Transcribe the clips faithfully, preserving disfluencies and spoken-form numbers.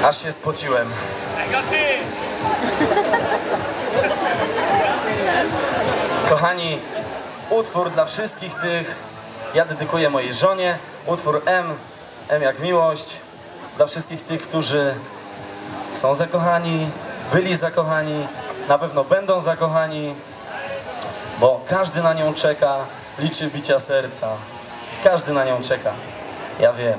Aż się spociłem. Kochani, utwór dla wszystkich tych, ja dedykuję mojej żonie, utwór M, M jak miłość, dla wszystkich tych, którzy są zakochani, byli zakochani, na pewno będą zakochani, bo każdy na nią czeka, liczy bicia serca, każdy na nią czeka, ja wiem.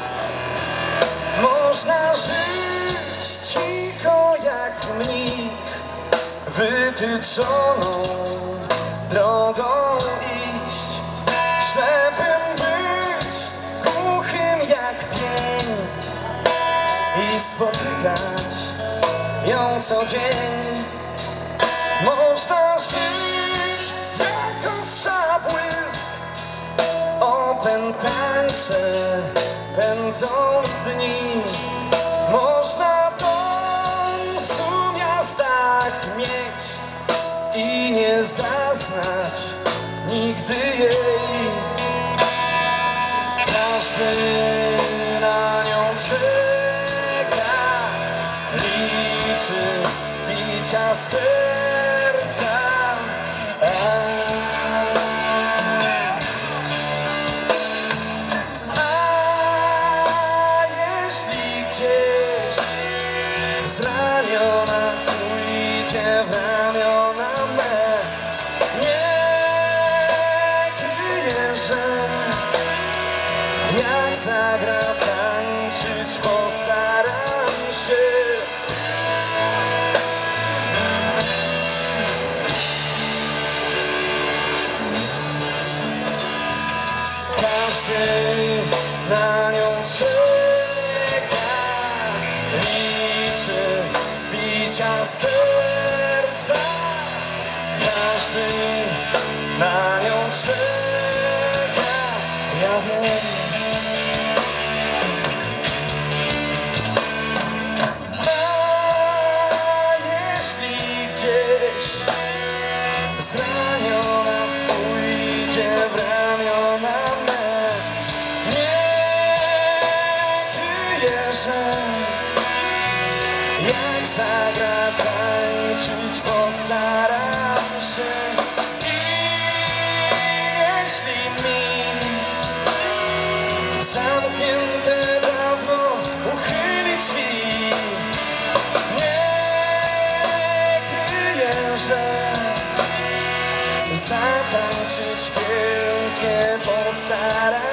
Można żyć cicho jak mnich, wytyczoną drogą iść, żebym być głuchym jak pień i spotykać ją co dzień. Można żyć jak ostrza błysk, opętańcze pędząc dni. Można dom w stu miastach mieć i nie zaznać nigdy jej. Każdy na nią czeka, liczy bicia serca. A jeśli gdzieś zraniona pójdzie w ramiona me, nie kryję, że jak zagra tańczyć postaram się. Każdy na nią czeka, liczy bicia serca. Każdy na nią czeka, ja wiem. A jeśli gdzieś zraniona pójdzie w ramiona me, nie kryję, że jak zagra tańczyć postaram się. I jeśli mi zamknięte dawno uchyli drzwi, nie kryję, że zatańczyć pięknie postaram